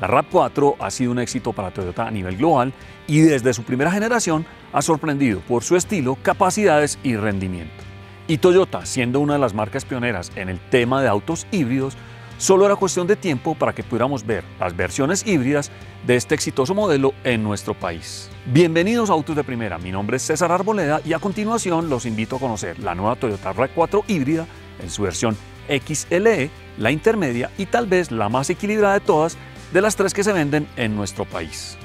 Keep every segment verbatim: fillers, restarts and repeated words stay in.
La RAV cuatro ha sido un éxito para Toyota a nivel global y desde su primera generación ha sorprendido por su estilo, capacidades y rendimiento. Y Toyota, siendo una de las marcas pioneras en el tema de autos híbridos, solo era cuestión de tiempo para que pudiéramos ver las versiones híbridas de este exitoso modelo en nuestro país. Bienvenidos a Autos de Primera, mi nombre es César Arboleda y a continuación los invito a conocer la nueva Toyota RAV cuatro híbrida en su versión X L E, la intermedia y tal vez la más equilibrada de todas de las tres que se venden en nuestro país.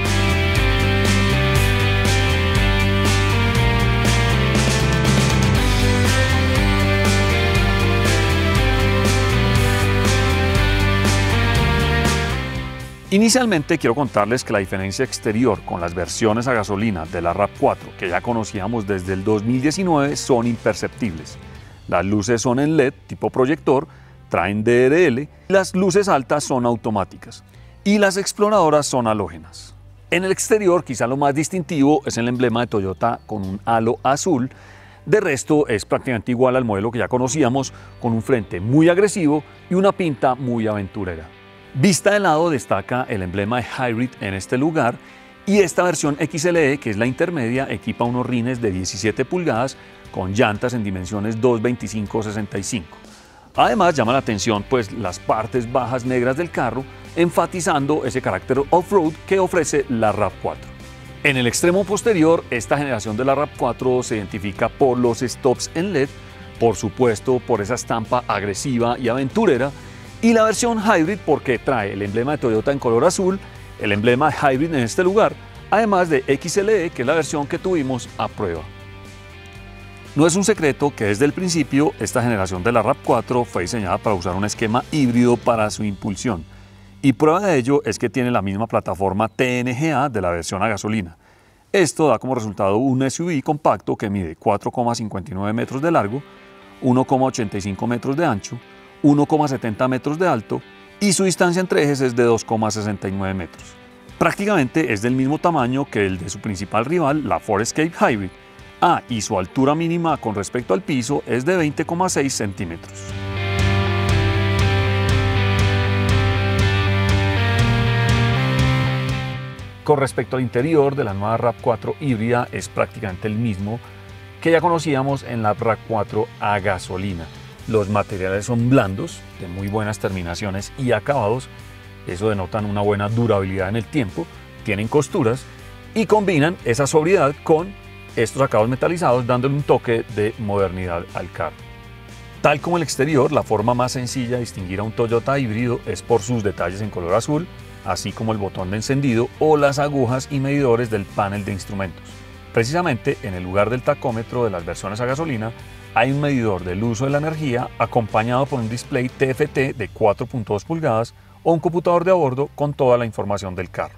Inicialmente quiero contarles que la diferencia exterior con las versiones a gasolina de la RAV cuatro que ya conocíamos desde el dos mil diecinueve son imperceptibles. Las luces son en L E D tipo proyector, traen D R L, las luces altas son automáticas y las exploradoras son halógenas. En el exterior quizá lo más distintivo es el emblema de Toyota con un halo azul. De resto es prácticamente igual al modelo que ya conocíamos, con un frente muy agresivo y una pinta muy aventurera. Vista de lado destaca el emblema de Hybrid en este lugar y esta versión X L E, que es la intermedia, equipa unos rines de diecisiete pulgadas con llantas en dimensiones dos veinticinco sesenta y cinco. Además llama la atención pues las partes bajas negras del carro, enfatizando ese carácter off-road que ofrece la RAV cuatro. En el extremo posterior, esta generación de la RAV cuatro se identifica por los stops en L E D, por supuesto por esa estampa agresiva y aventurera, y la versión Hybrid porque trae el emblema de Toyota en color azul, el emblema de Hybrid en este lugar, además de X L E, que es la versión que tuvimos a prueba. No es un secreto que desde el principio esta generación de la RAV cuatro fue diseñada para usar un esquema híbrido para su impulsión, y prueba de ello es que tiene la misma plataforma T N G A de la versión a gasolina. Esto da como resultado un S U V compacto que mide cuatro coma cincuenta y nueve metros de largo, uno coma ochenta y cinco metros de ancho, uno coma setenta metros de alto y su distancia entre ejes es de dos coma sesenta y nueve metros. Prácticamente es del mismo tamaño que el de su principal rival, la Ford Escape Hybrid. Ah, y su altura mínima con respecto al piso es de veinte coma seis centímetros. Con respecto al interior de la nueva RAV cuatro híbrida es prácticamente el mismo que ya conocíamos en la RAV cuatro a gasolina. Los materiales son blandos, de muy buenas terminaciones y acabados, eso denotan una buena durabilidad en el tiempo, tienen costuras y combinan esa sobriedad con estos acabados metalizados, dándole un toque de modernidad al carro. Tal como el exterior, la forma más sencilla de distinguir a un Toyota híbrido es por sus detalles en color azul, así como el botón de encendido o las agujas y medidores del panel de instrumentos. Precisamente en el lugar del tacómetro de las versiones a gasolina hay un medidor del uso de la energía acompañado por un display T F T de cuatro punto dos pulgadas o un computador de a bordo con toda la información del carro.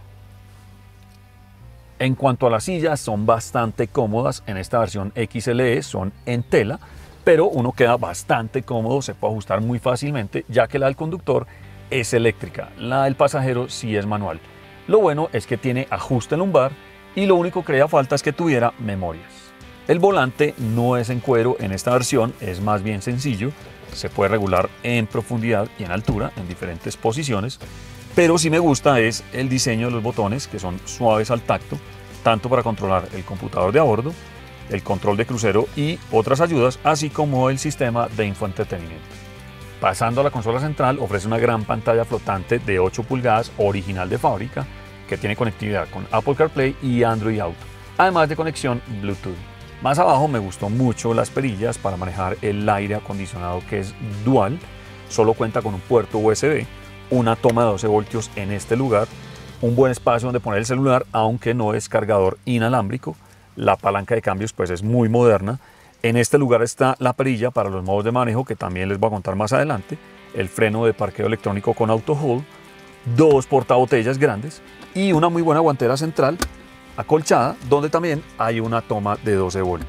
En cuanto a las sillas, son bastante cómodas. En esta versión X L E son en tela, pero uno queda bastante cómodo, se puede ajustar muy fácilmente ya que la del conductor es eléctrica, la del pasajero sí es manual. Lo bueno es que tiene ajuste lumbar y lo único que le falta es que tuviera memorias. El volante no es en cuero en esta versión, es más bien sencillo, se puede regular en profundidad y en altura en diferentes posiciones, pero sí me gusta es el diseño de los botones que son suaves al tacto, tanto para controlar el computador de a bordo, el control de crucero y otras ayudas, así como el sistema de infoentretenimiento. Pasando a la consola central, ofrece una gran pantalla flotante de ocho pulgadas original de fábrica que tiene conectividad con Apple CarPlay y Android Auto, además de conexión Bluetooth. Más abajo me gustó mucho las perillas para manejar el aire acondicionado que es dual, solo cuenta con un puerto U S B, una toma de doce voltios en este lugar, un buen espacio donde poner el celular aunque no es cargador inalámbrico, la palanca de cambios pues es muy moderna. En este lugar está la perilla para los modos de manejo que también les voy a contar más adelante, el freno de parqueo electrónico con auto hold, dos portabotellas grandes y una muy buena guantera central acolchada donde también hay una toma de doce voltios.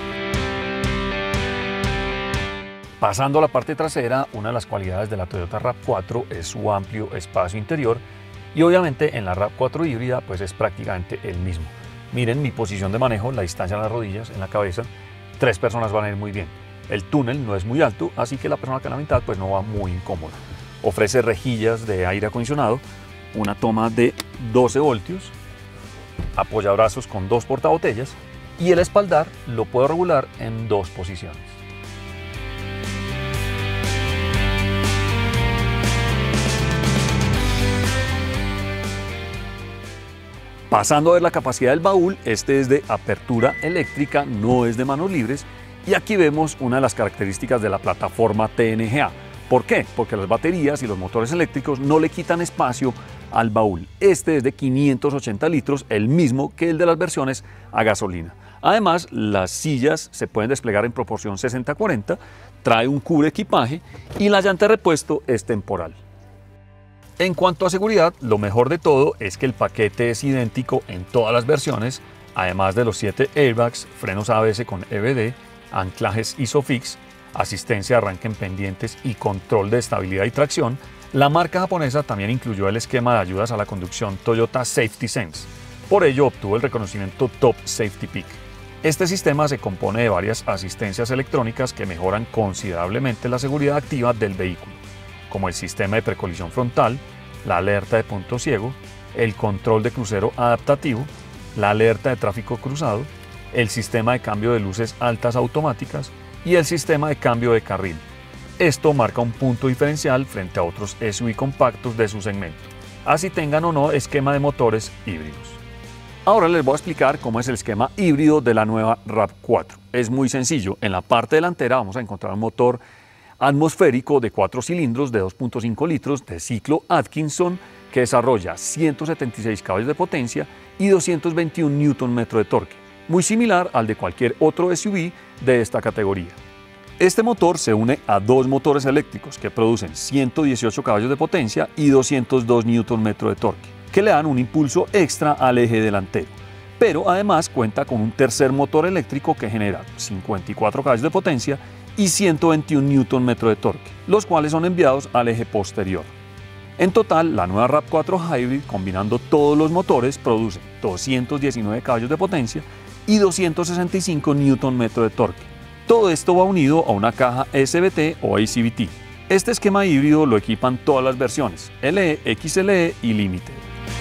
Pasando a la parte trasera, una de las cualidades de la Toyota RAV cuatro es su amplio espacio interior y obviamente en la RAV cuatro híbrida pues es prácticamente el mismo. Miren mi posición de manejo, la distancia en las rodillas, en la cabeza, tres personas van a ir muy bien. El túnel no es muy alto, así que la persona que a la mitad pues no va muy incómoda. Ofrece rejillas de aire acondicionado, una toma de doce voltios, apoyabrazos con dos portabotellas y el espaldar lo puedo regular en dos posiciones. Pasando a ver la capacidad del baúl, este es de apertura eléctrica, no es de manos libres, y aquí vemos una de las características de la plataforma T N G A. ¿Por qué? Porque las baterías y los motores eléctricos no le quitan espacio al baúl. Este es de quinientos ochenta litros, el mismo que el de las versiones a gasolina. Además, las sillas se pueden desplegar en proporción sesenta cuarenta, trae un cubre equipaje y la llanta de repuesto es temporal. En cuanto a seguridad, lo mejor de todo es que el paquete es idéntico en todas las versiones, además de los siete airbags, frenos A B S con E B D, anclajes ISOFIX, asistencia de arranque en pendientes y control de estabilidad y tracción. La marca japonesa también incluyó el esquema de ayudas a la conducción Toyota Safety Sense, por ello obtuvo el reconocimiento Top Safety Peak. Este sistema se compone de varias asistencias electrónicas que mejoran considerablemente la seguridad activa del vehículo, como el sistema de precolisión frontal, la alerta de punto ciego, el control de crucero adaptativo, la alerta de tráfico cruzado, el sistema de cambio de luces altas automáticas y el sistema de cambio de carril. Esto marca un punto diferencial frente a otros S U V compactos de su segmento, así tengan o no esquema de motores híbridos. Ahora les voy a explicar cómo es el esquema híbrido de la nueva RAV cuatro. Es muy sencillo, en la parte delantera vamos a encontrar un motor atmosférico de cuatro cilindros de dos punto cinco litros de ciclo Atkinson que desarrolla ciento setenta y seis caballos de potencia y doscientos veintiún newton metro de torque, muy similar al de cualquier otro S U V de esta categoría. Este motor se une a dos motores eléctricos que producen ciento dieciocho caballos de potencia y doscientos dos newton metro de torque, que le dan un impulso extra al eje delantero. Pero además cuenta con un tercer motor eléctrico que genera cincuenta y cuatro caballos de potencia y ciento veintiún newton metro de torque, los cuales son enviados al eje posterior. En total, la nueva RAV cuatro Hybrid, combinando todos los motores, produce doscientos diecinueve caballos de potencia y doscientos sesenta y cinco newton metro de torque. Todo esto va unido a una caja S B T o A C V T. Este esquema híbrido lo equipan todas las versiones, L E, X L E y Limited.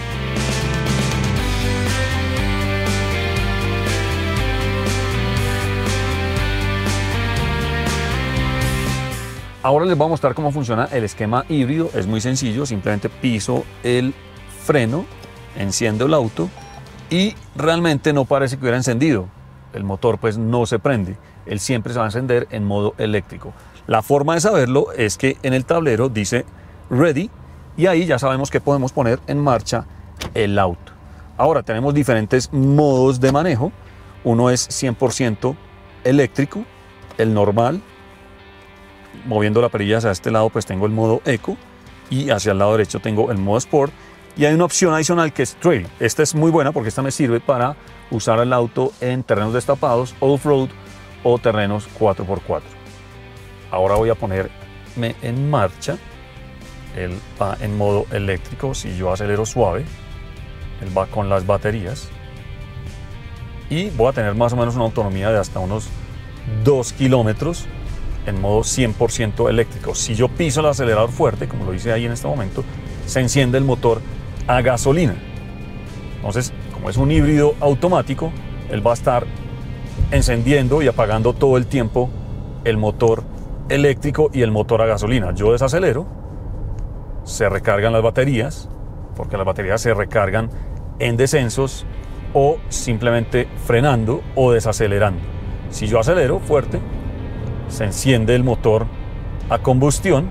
Ahora les voy a mostrar cómo funciona el esquema híbrido. Es muy sencillo, simplemente piso el freno, enciendo el auto y realmente no parece que hubiera encendido. El motor pues no se prende, él siempre se va a encender en modo eléctrico. La forma de saberlo es que en el tablero dice Ready y ahí ya sabemos que podemos poner en marcha el auto. Ahora tenemos diferentes modos de manejo. Uno es cien por ciento eléctrico, el normal. Moviendo la perilla hacia este lado pues tengo el modo Eco y hacia el lado derecho tengo el modo Sport y hay una opción adicional que es Trail. Esta es muy buena porque esta me sirve para usar el auto en terrenos destapados, off-road o terrenos cuatro por cuatro. Ahora voy a ponerme en marcha. Él va en modo eléctrico. Si yo acelero suave, él va con las baterías y voy a tener más o menos una autonomía de hasta unos dos kilómetros en modo cien por ciento eléctrico. Si yo piso el acelerador fuerte, como lo hice ahí en este momento, se enciende el motor a gasolina. Entonces, como es un híbrido automático, él va a estar encendiendo y apagando todo el tiempo el motor eléctrico y el motor a gasolina. Yo desacelero, se recargan las baterías, porque las baterías se recargan en descensos o simplemente frenando o desacelerando. Si yo acelero fuerte, se enciende el motor a combustión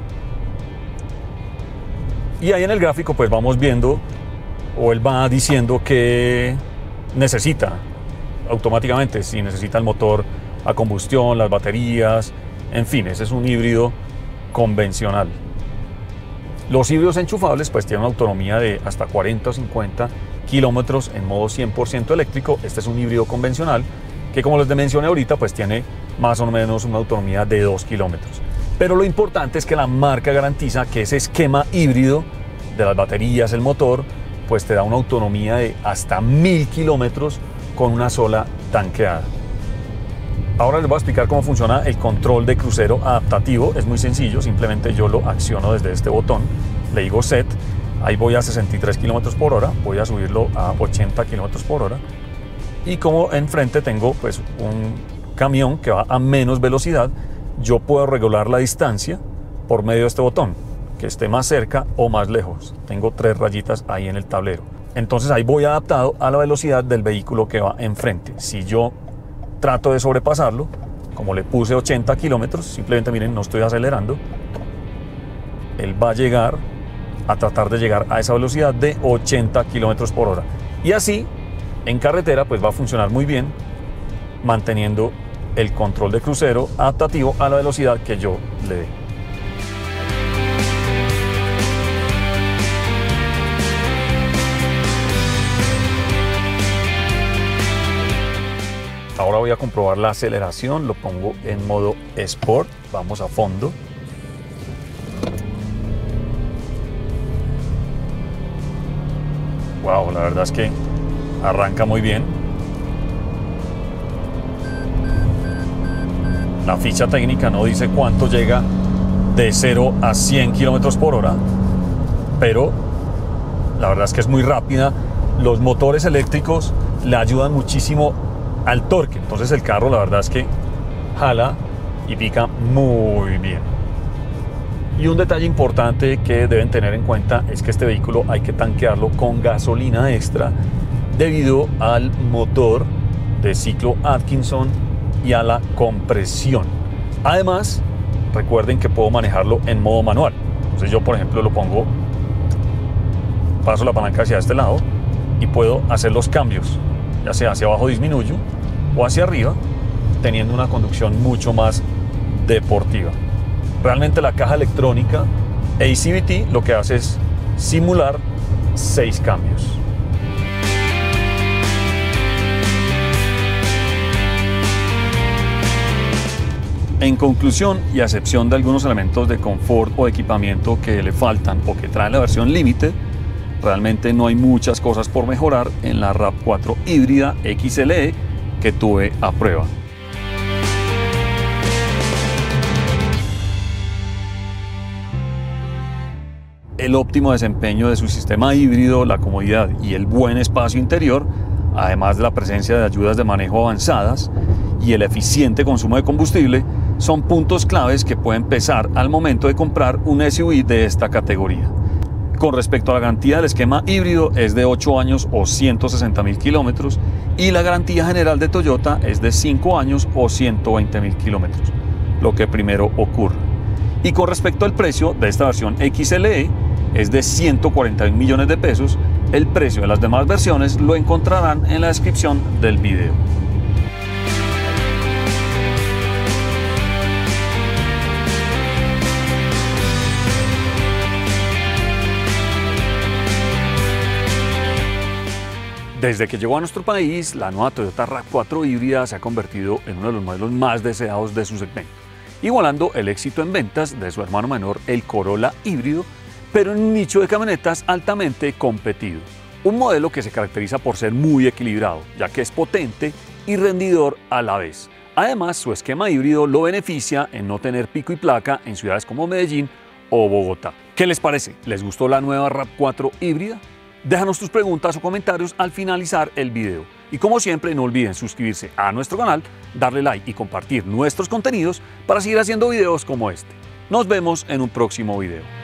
y ahí en el gráfico pues vamos viendo o él va diciendo que necesita automáticamente, si necesita el motor a combustión, las baterías, en fin, ese es un híbrido convencional. Los híbridos enchufables pues tienen una autonomía de hasta cuarenta o cincuenta kilómetros en modo cien por ciento eléctrico. Este es un híbrido convencional que, como les mencioné ahorita, pues tiene más o menos una autonomía de dos kilómetros. Pero lo importante es que la marca garantiza que ese esquema híbrido de las baterías, el motor, pues te da una autonomía de hasta mil kilómetros con una sola tanqueada. Ahora les voy a explicar cómo funciona el control de crucero adaptativo. Es muy sencillo, simplemente yo lo acciono desde este botón, le digo Set Ahí voy a sesenta y tres kilómetros por hora, voy a subirlo a ochenta kilómetros por hora. Y como enfrente tengo pues un camión que va a menos velocidad, yo puedo regular la distancia por medio de este botón, que esté más cerca o más lejos. Tengo tres rayitas ahí en el tablero. Entonces ahí voy adaptado a la velocidad del vehículo que va enfrente. Si yo trato de sobrepasarlo, como le puse ochenta kilómetros, simplemente miren, no estoy acelerando, él va a llegar a tratar de llegar a esa velocidad de ochenta kilómetros por hora. Y así, en carretera, pues va a funcionar muy bien, manteniendo el control de crucero adaptativo a la velocidad que yo le dé. Ahora voy a comprobar la aceleración, lo pongo en modo Sport, vamos a fondo. Wow, la verdad es que arranca muy bien. La ficha técnica no dice cuánto llega de cero a cien kilómetros por hora, pero la verdad es que es muy rápida. Los motores eléctricos le ayudan muchísimo al torque, entonces el carro la verdad es que jala y pica muy bien. Y un detalle importante que deben tener en cuenta es que este vehículo hay que tanquearlo con gasolina extra debido al motor de ciclo Atkinson y a la compresión. Además, recuerden que puedo manejarlo en modo manual. Entonces yo, por ejemplo, lo pongo, paso la palanca hacia este lado y puedo hacer los cambios, ya sea hacia abajo disminuyo o hacia arriba, teniendo una conducción mucho más deportiva. Realmente la caja electrónica A C V T lo que hace es simular seis cambios. En conclusión, y a excepción de algunos elementos de confort o equipamiento que le faltan o que trae la versión Limited, realmente no hay muchas cosas por mejorar en la RAV cuatro híbrida X L E que tuve a prueba. El óptimo desempeño de su sistema híbrido, la comodidad y el buen espacio interior, además de la presencia de ayudas de manejo avanzadas y el eficiente consumo de combustible, son puntos claves que pueden pesar al momento de comprar un S U V de esta categoría. Con respecto a la garantía del esquema híbrido es de ocho años o ciento sesenta mil kilómetros y la garantía general de Toyota es de cinco años o ciento veinte mil kilómetros, lo que primero ocurre. Y con respecto al precio de esta versión X L E es de ciento cuarenta y un millones de pesos, el precio de las demás versiones lo encontrarán en la descripción del video. Desde que llegó a nuestro país, la nueva Toyota RAV cuatro híbrida se ha convertido en uno de los modelos más deseados de su segmento, igualando el éxito en ventas de su hermano menor, el Corolla híbrido, pero en un nicho de camionetas altamente competido. Un modelo que se caracteriza por ser muy equilibrado, ya que es potente y rendidor a la vez. Además, su esquema híbrido lo beneficia en no tener pico y placa en ciudades como Medellín o Bogotá. ¿Qué les parece? ¿Les gustó la nueva RAV cuatro híbrida? Déjanos tus preguntas o comentarios al finalizar el video. Y como siempre, no olviden suscribirse a nuestro canal, darle like y compartir nuestros contenidos para seguir haciendo videos como este. Nos vemos en un próximo video.